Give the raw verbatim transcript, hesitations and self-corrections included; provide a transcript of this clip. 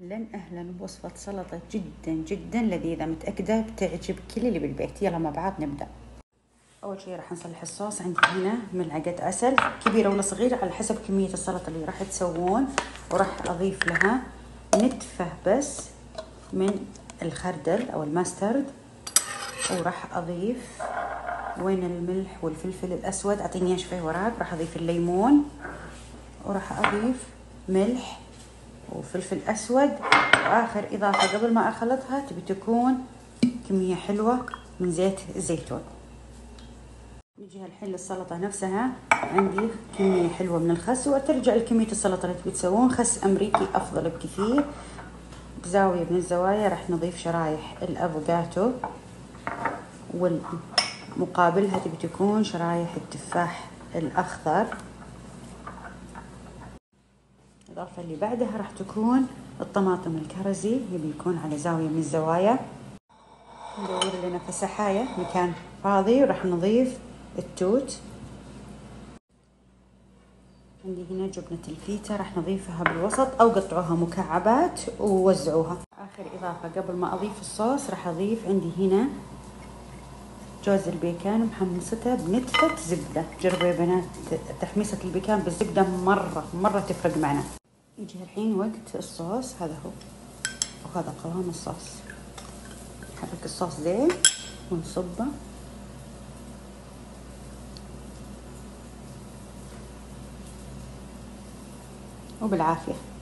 اهلا اهلا بوصفة سلطة جدا جدا لذيذة، متأكدة بتعجب كل اللي بالبيت. يلا مع بعض نبدأ. اول شي راح نصلح الصوص. عندي هنا ملعقة عسل كبيرة ولا صغيرة على حسب كمية السلطة اللي راح تسوون، وراح اضيف لها نتفة بس من الخردل او الماسترد، وراح اضيف وين الملح والفلفل الاسود، اعطيني اياه شوي وراك. راح اضيف الليمون، وراح اضيف ملح وفلفل اسود، واخر اضافه قبل ما اخلطها تبي تكون كميه حلوه من زيت الزيتون. نجي الحين للسلطه نفسها. عندي كميه حلوه من الخس، وترجع لكميه السلطه اللي تبي تسوون. خس امريكي افضل بكثير. بزاويه من الزوايا راح نضيف شرايح الافوكاتو، والمقابلها تبي تكون شرايح التفاح الاخضر. الإضافة اللي بعدها راح تكون الطماطم الكرزي، يبي يكون على زاوية من الزوايا. ندور لنا فسحاية مكان فاضي، وراح نضيف التوت. عندي هنا جبنة الفيتا، راح نضيفها بالوسط أو قطعوها مكعبات ووزعوها. آخر إضافة قبل ما أضيف الصوص راح أضيف عندي هنا جوز البيكان محمصته بنتفة زبدة. جربوا يا بنات تحميصة البيكان بالزبدة، مرة مرة تفرق معنا. يجي الحين وقت الصوص. هذا هو، وهذا قوام الصوص. نحرك الصوص زين ونصبه، وبالعافية.